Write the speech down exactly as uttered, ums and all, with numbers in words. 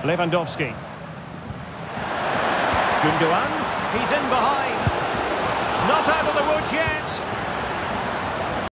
Lewandowski. Gundogan. He's in behind. Not out of the woods yet.